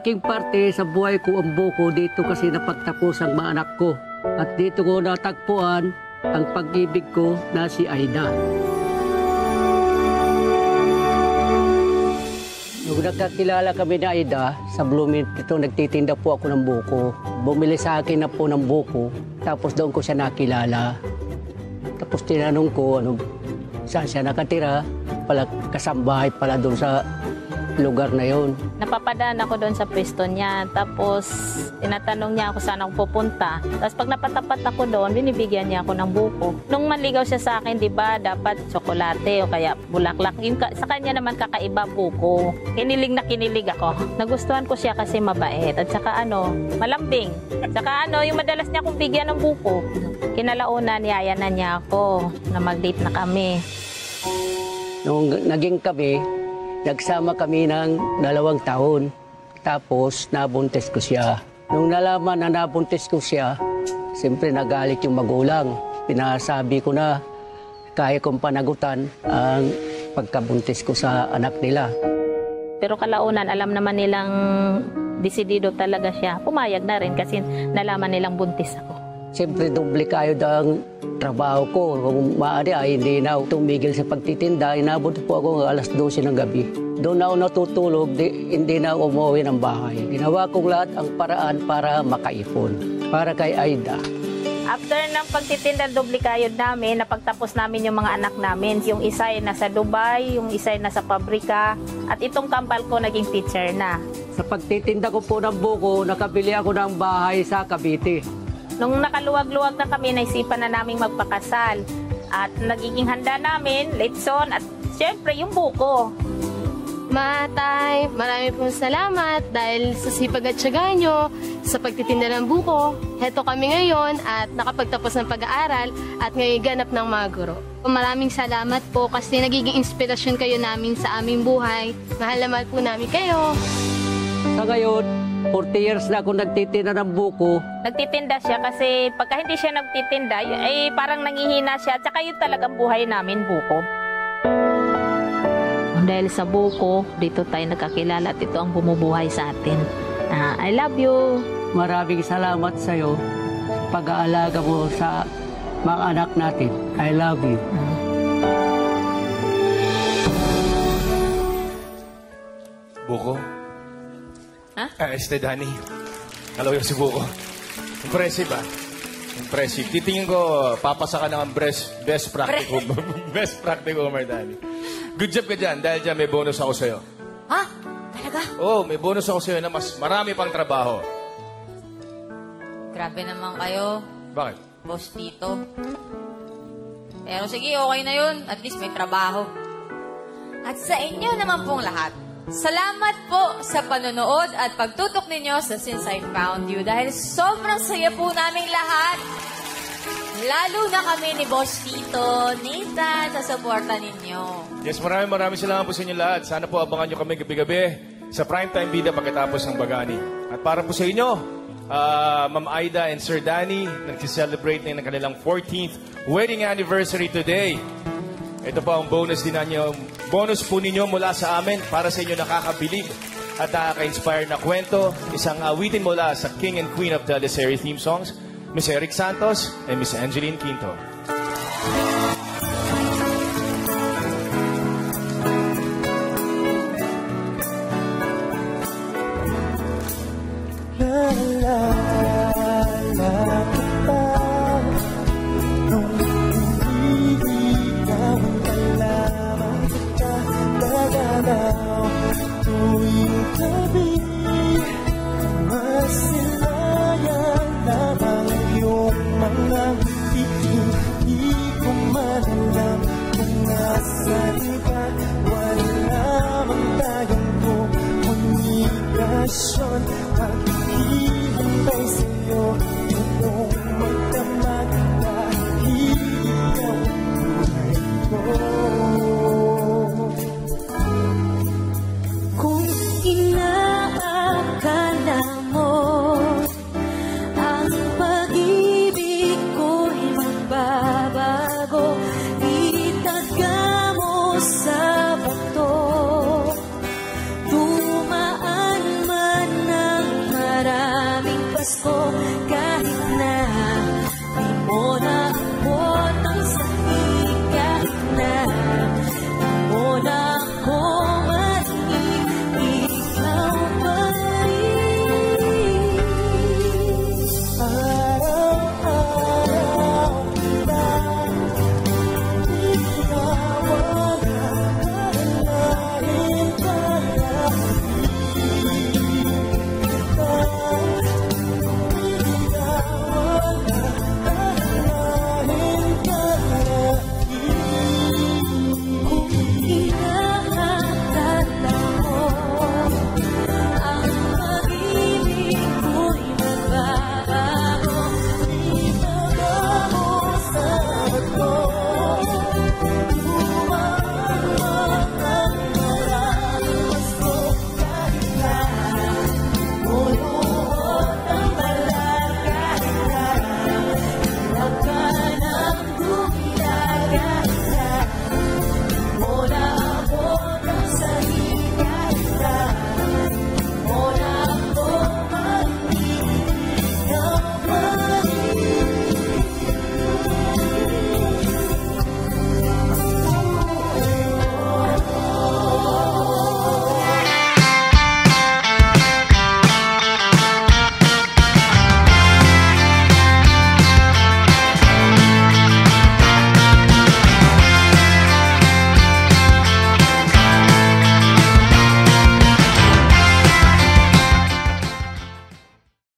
Malaking parte sa buhay ko ang buko dito kasi napagtapos ang mga anak ko. At dito ko natagpuan ang pag-ibig ko na si Aida. Nung nagkakilala kami na Aida, sa Blooming dito nagtitinda po ako ng buko. Bumili sa akin na po ng buko, tapos doon ko siya nakilala. Tapos tinanong ko saan siya nakatira, pala kasambahay pala doon sa lugar na yon. Napapadaan ako doon sa pwesto niya. Tapos, tinatanong niya ako saan ako pupunta. Tapos, pag napatapat ako doon, binibigyan niya ako ng buko. Nung manligaw siya sa akin, di ba, dapat tsokolate o kaya bulaklak. Sa kanya naman kakaiba buko. Kinilig na kinilig ako. Nagustuhan ko siya kasi mabait. At saka malambing. At saka yung madalas niya akong bigyan ng buko. Kinalaunan, niyaya na niya ako na mag-date na kami. Nung naging kami, nagsama kami ng 2 taon. Tapos, nabuntis ko siya. Nung nalaman na nabuntis ko siya, siyempre nagalit yung magulang. Pinasabi ko na kaya kong panagutan ang pagkabuntis ko sa anak nila. Pero kalaunan, alam naman nilang desidido talaga siya. Pumayag na rin kasi nalaman nilang buntis ako. Siyempre, doble kayo ang trabaho ko. Kung maaari ay hindi na tumigil sa pagtitinda. Inabot po ako alas 12 ng gabi. Doon ako natutulog, hindi na ako umuwi ng bahay. Ginawa kong lahat ang paraan para makaipon. Para kay Aida. After ng pagtitinda doble kayod namin, napagtapos namin yung mga anak namin. Yung isa ay nasa Dubai, yung isa ay nasa pabrika. At itong kambal ko naging teacher na. Sa pagtitinda ko po ng buko, nakabili ako ng bahay sa Cavite. Nung nakaluwag-luwag na kami, naisipan na naming magpakasal. At nagiging handa namin, litson, at syempre yung buko. Matay, marami pong salamat dahil sa sipag at tiyaga nyo sa pagtitinda ng buko. Heto kami ngayon at nakapagtapos ng pag-aaral at ngayon ganap ng mga guro. Maraming salamat po kasi nagiging inspirasyon kayo namin sa aming buhay. Mahal na mahal po namin kayo. Sa ngayon, 40 years na ako nagtitinda ng buko. Nagtitinda siya kasi pagka hindi siya nagtitinda, ay parang nangihina siya. At saka yun talagang buhay namin, buko. Dahil sa buko, dito tayo nagkakilala at ito ang bumubuhay sa atin. I love you. Maraming salamat sa iyo sa pag-aalaga mo sa mga anak natin. I love you. Buko? Ha? Dani. Hello yung si Buko. Impressive, Impressive. Titingin ko, papasa ka ng best practical. Best practical, Dani. Good job ka dyan. Dahil dyan, may bonus ako sa'yo. Ha? Talaga? Oo, may bonus ako sa'yo na mas marami pang trabaho. Grabe naman kayo. Bakit? Boss Tito. Pero sige, okay na yun. At least may trabaho. At sa inyo naman pong lahat, salamat po sa panonood at pagtutok ninyo sa Since I Found You. Dahil sobrang saya po naming lahat. Lalo na kami ni Boss Tito, Nathan, sa suporta ninyo. Yes, maraming salamat po sa inyo lahat. Sana po abangan nyo kami gabi-gabi sa Primetime Bida pagkatapos ng Bagani. At para po sa inyo, Ma'am Aida and Sir Danny, nag-celebrate na ng kanilang 14th wedding anniversary today. Ito po ang bonus din ninyo. Bonus po ninyo mula sa amin para sa inyo nakakabilib at nakaka-inspire na kwento. Isang awitin mula sa King and Queen of Teleserie theme songs, Miss Eric Santos and Miss Angeline Quinto.